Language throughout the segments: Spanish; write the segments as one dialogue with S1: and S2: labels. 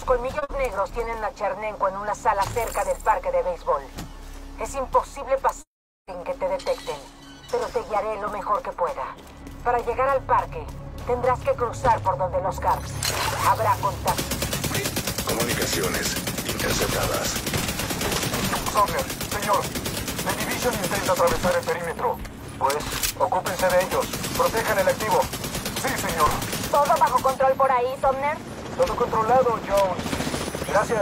S1: colmillos negros tienen a Chernenko en una sala cerca del parque de béisbol. Es imposible pasar sin que te detecten, pero te guiaré lo mejor que pueda. Para llegar al parque, tendrás que cruzar por donde los Carps. Habrá contacto.
S2: Comunicaciones interceptadas.
S3: Sumner, señor. The Division intenta atravesar el perímetro. Pues, ocúpense de ellos. Protejan el activo. Sí, señor.
S1: ¿Todo bajo control por ahí, Sumner?
S3: Todo controlado, Jones. Gracias.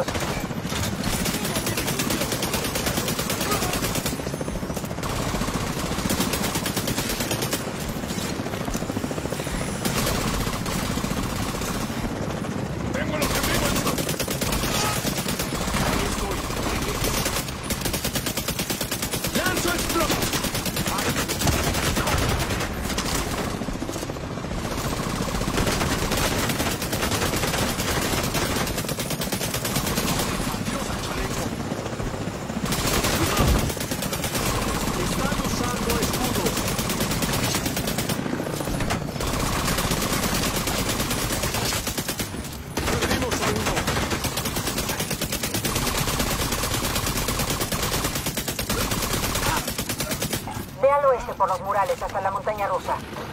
S1: Ve al oeste por los murales hasta la montaña rusa.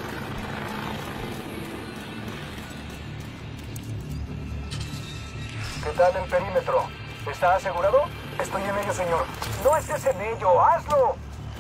S3: ¿Qué tal el perímetro? ¿Está asegurado? Estoy en ello, señor. No estés en ello. ¡Hazlo!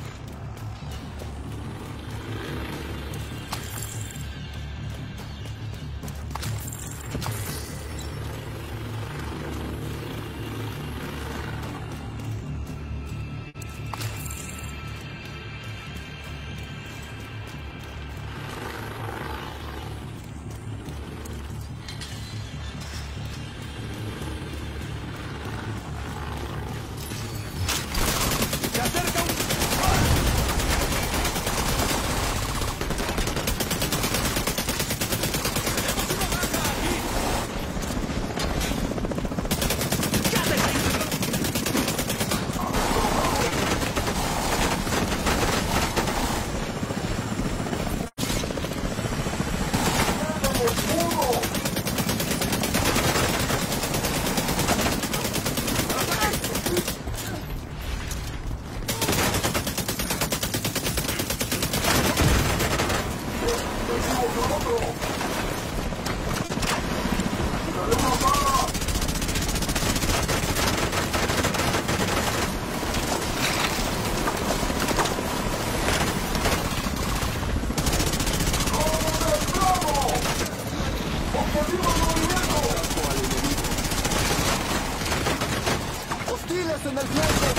S4: ¡Hostiles en el flanco!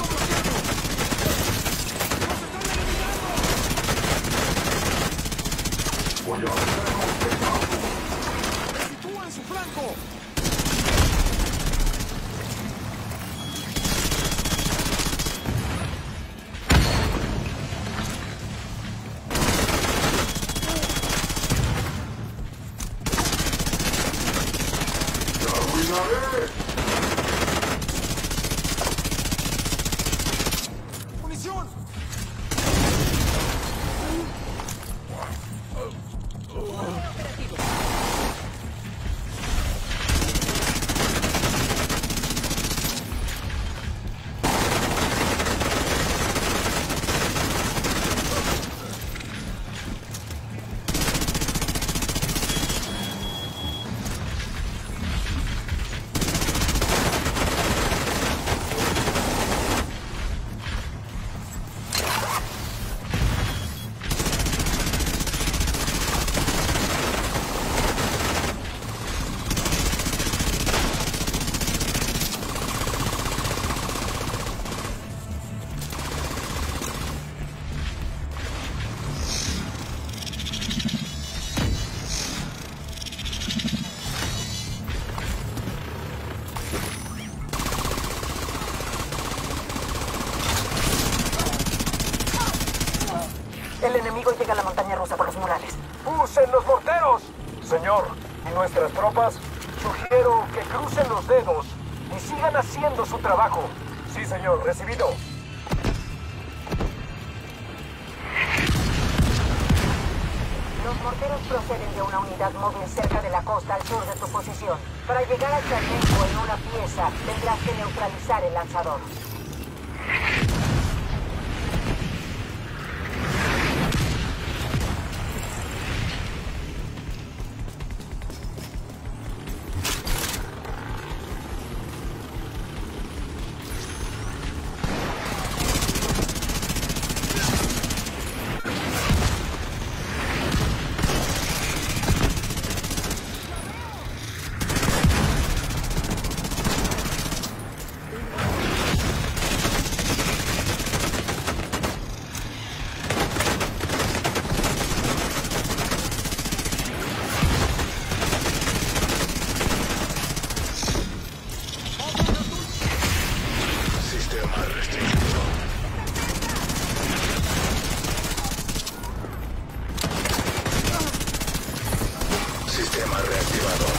S4: ¡Sitúa en su flanco! ¡Munición!
S1: El enemigo llega a la montaña rusa por los murales.
S3: ¡Usen los morteros! Señor, ¿y nuestras tropas? Sugiero que crucen los dedos y sigan haciendo su trabajo. Sí, señor, recibido.
S1: Los morteros proceden de una unidad móvil cerca de la costa al sur de tu posición. Para llegar a Chernenko en una pieza, tendrás que neutralizar el lanzador.
S2: Sistema reactivado.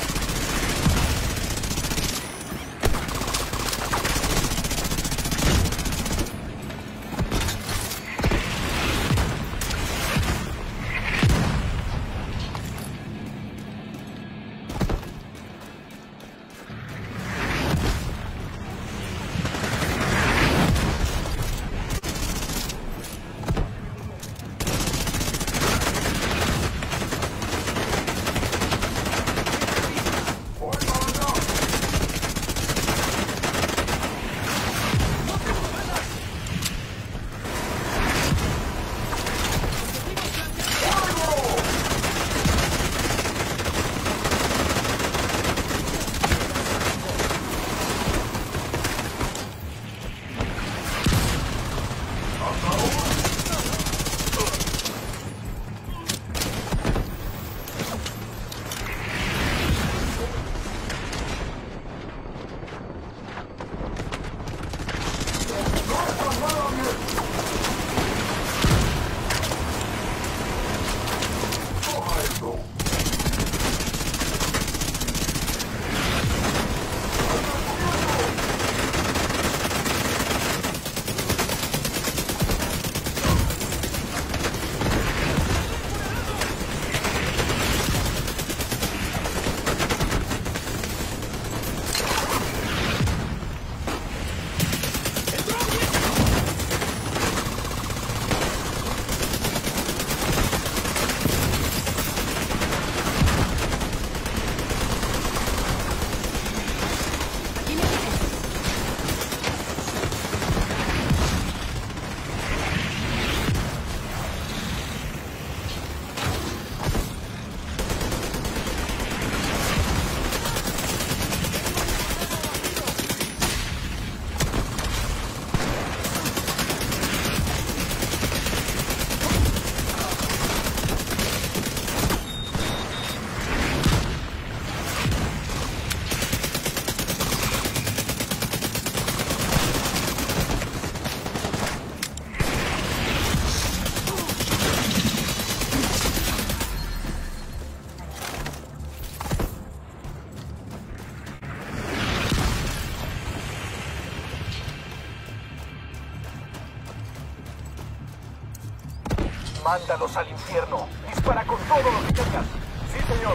S3: Mándalos al infierno. Dispara con todo lo que tengas. Sí, señor.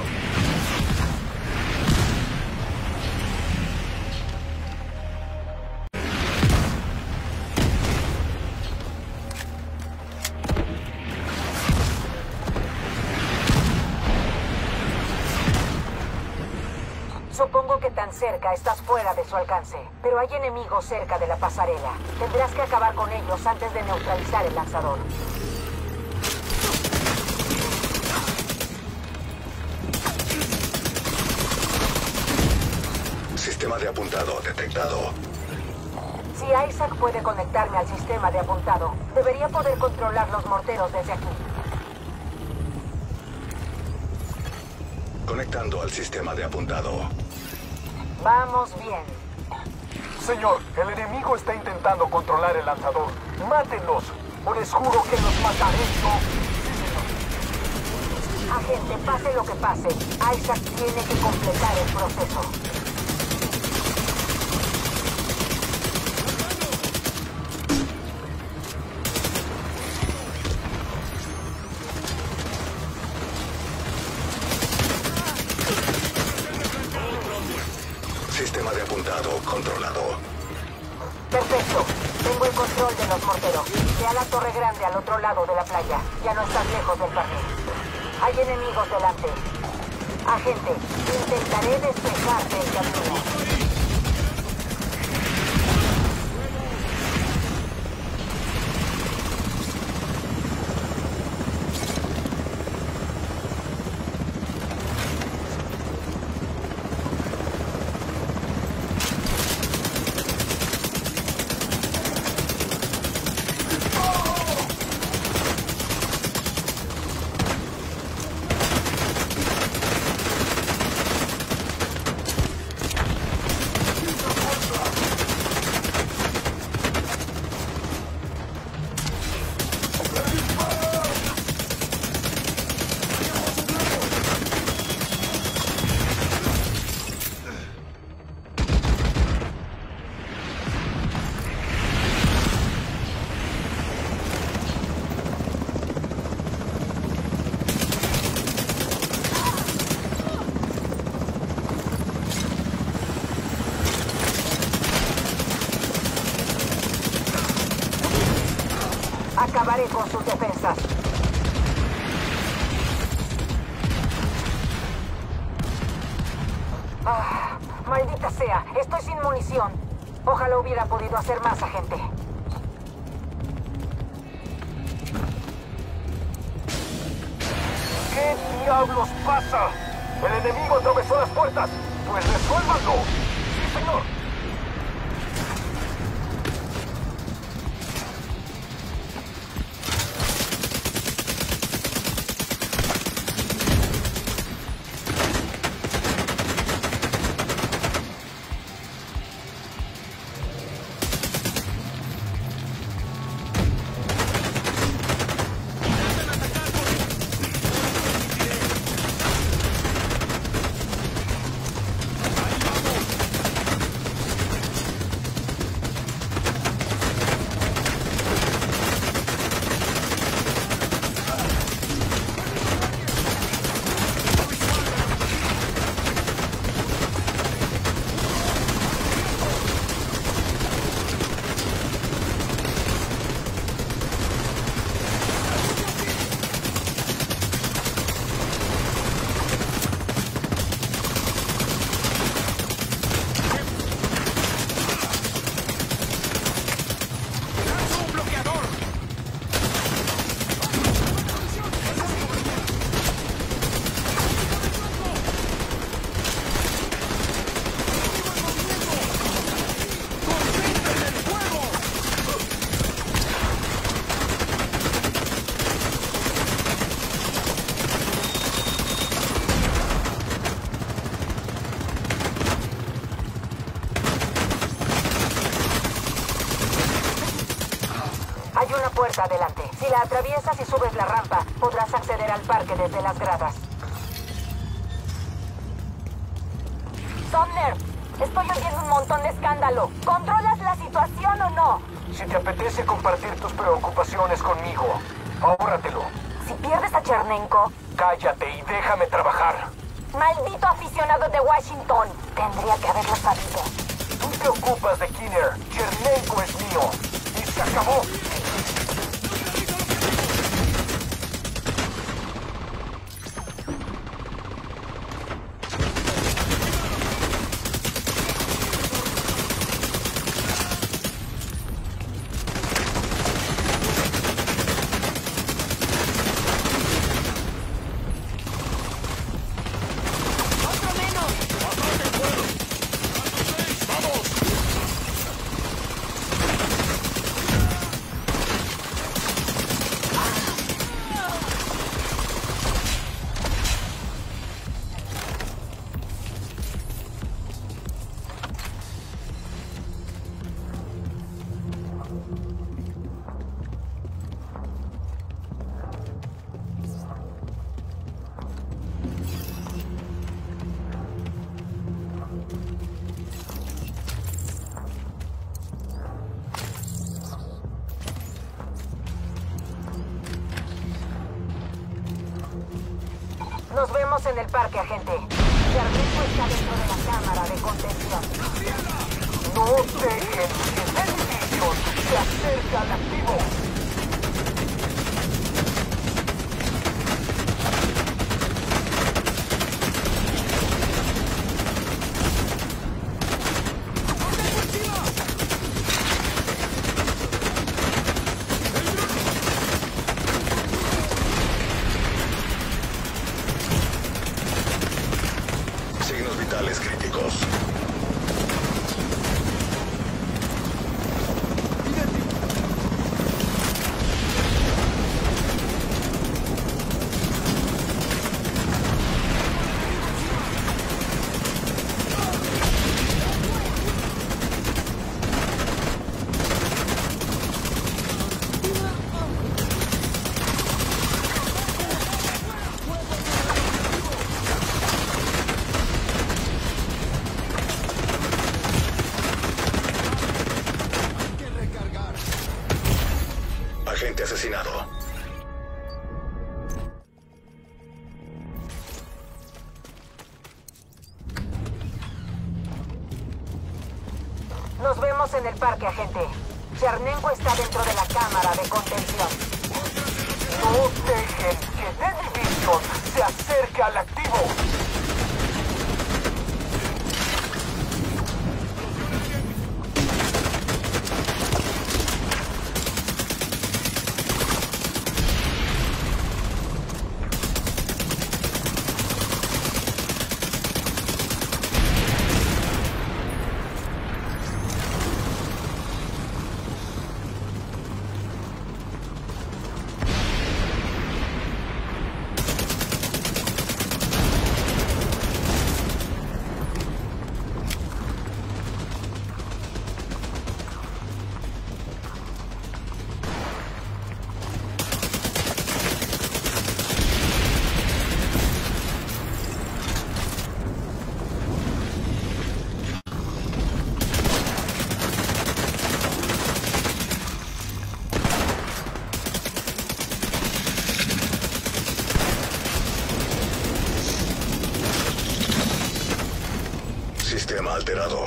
S1: Supongo que tan cerca estás fuera de su alcance, pero hay enemigos cerca de la pasarela. Tendrás que acabar con ellos antes de neutralizar el lanzador.
S2: Sistema de apuntado detectado.
S1: Si Isaac puede conectarme al sistema de apuntado, debería poder controlar los morteros desde aquí.
S2: Conectando al sistema de apuntado.
S1: Vamos bien.
S3: Señor, el enemigo está intentando controlar el lanzador. ¡Mátenlos! O les juro que los mataré yo.
S1: Agente, pase lo que pase, Isaac tiene que completar el proceso. portero. Ve a la torre grande al otro lado de la playa. Ya no estás lejos del parque. Hay enemigos delante. Agente, intentaré despejarte el camino. Acabaré con sus defensas. Ah, maldita sea, estoy sin munición. Ojalá hubiera podido hacer más, agente.
S3: ¿Qué diablos pasa? El enemigo atravesó las puertas. Pues resuélvanlo. Sí, señor.
S1: Hay una puerta adelante. Si la atraviesas y subes la rampa, podrás acceder al parque desde las gradas. Sumner, estoy oyendo un montón de escándalo. ¿Controlas la situación o no?
S3: Si te apetece compartir tus preocupaciones conmigo, ahórratelo.
S1: Si pierdes a Chernenko...
S3: Cállate y déjame trabajar.
S1: Maldito aficionado de Washington. Tendría que haberlo sabido.
S3: Tú te ocupas de Kinner. Chernenko es mío. Y se acabó.
S1: Nos vemos en el parque, agente. Chernenko está dentro de la cámara de contención.
S3: ¡No dejen ese edificio! Division se acerca al activo.
S2: Signos vitales críticos. Agente asesinado.
S1: Nos vemos en el parque, agente. Chernenko está dentro de la cámara de contención.
S3: No dejen que The Division se acerque al activo.
S2: Sistema alterado.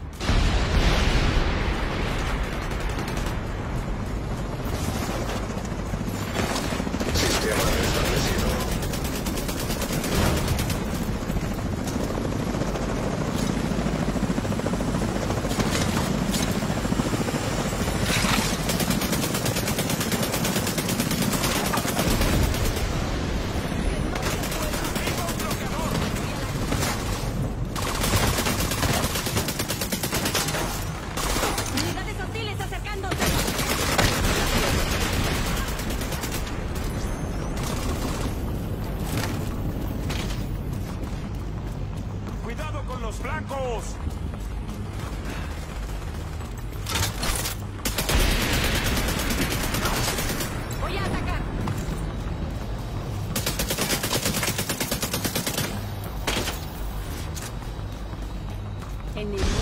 S2: Sistema restablecido.
S5: ¡Unidades hostiles acercándose!
S3: ¡Cuidado con los flancos!
S5: ¡Voy a atacar! Enemigo.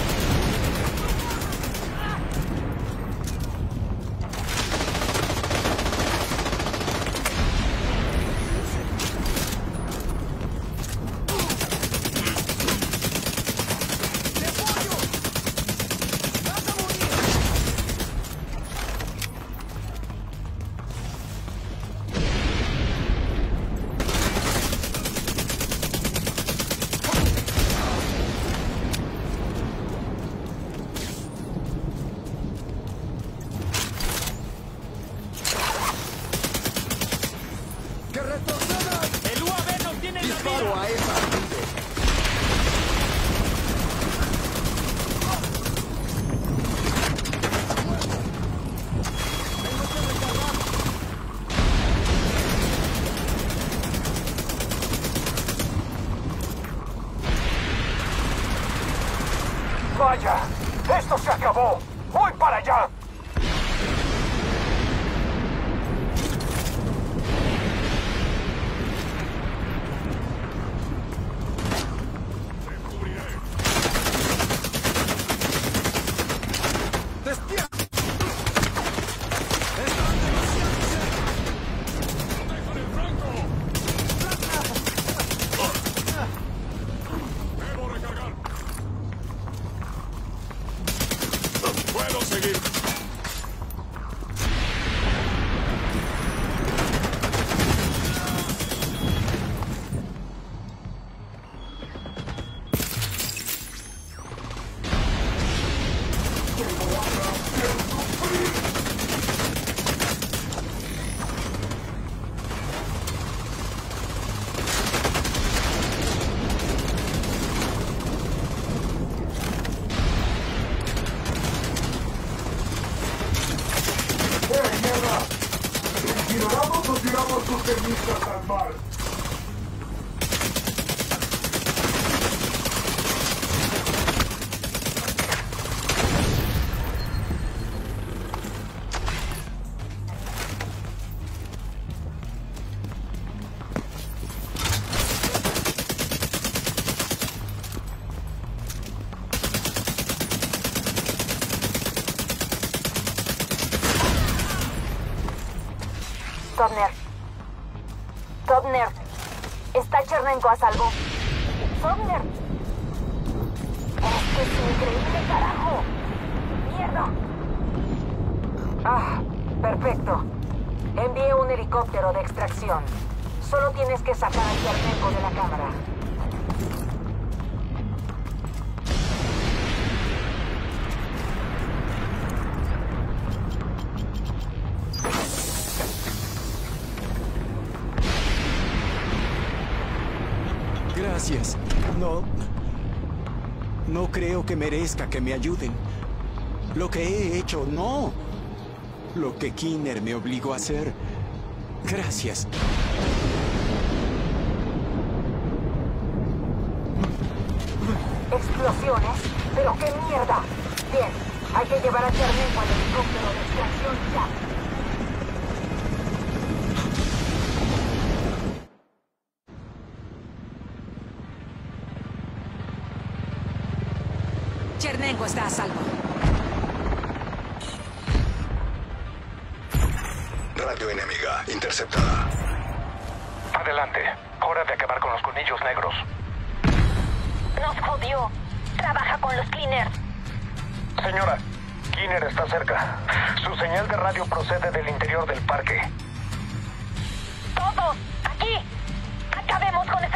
S4: ¡Que retrocedan!
S3: ¡El UAV no tiene la
S4: ¡Disparo
S3: mira!
S4: a esa gente! ¡Tengo que recargar!
S3: ¡Vaya! ¡Esto se acabó! ¡Voy para allá!
S4: ¡Despierta! ¡Están demasiado cerca!
S3: ¡Dejan el flanco! ¡Debo recargar! ¡Puedo seguir! por sus cenizas al mar.
S1: Sovner. ¿Está Chernenko a salvo? Sovner. Esto es increíble, carajo. ¡Mierda! Ah, perfecto. Envié un helicóptero de extracción. Solo tienes que sacar a Chernenko de la cámara.
S6: Gracias. No creo que merezca que me ayuden. Lo que he hecho, no. Lo que Kinner me obligó a hacer. Gracias.
S1: ¿Explosiones? ¿Pero qué mierda? Bien, hay que llevar a Chernenko al helicóptero de extracción ya.
S5: Chernenko está a salvo.
S2: Radio enemiga interceptada.
S3: Adelante. Hora de acabar con los colmillos negros.
S1: Nos jodió. Trabaja con los cleaners.
S3: Señora, Kinner está cerca. Su señal de radio procede del interior del parque.
S1: ¡Todos! ¡Aquí! ¡Acabemos con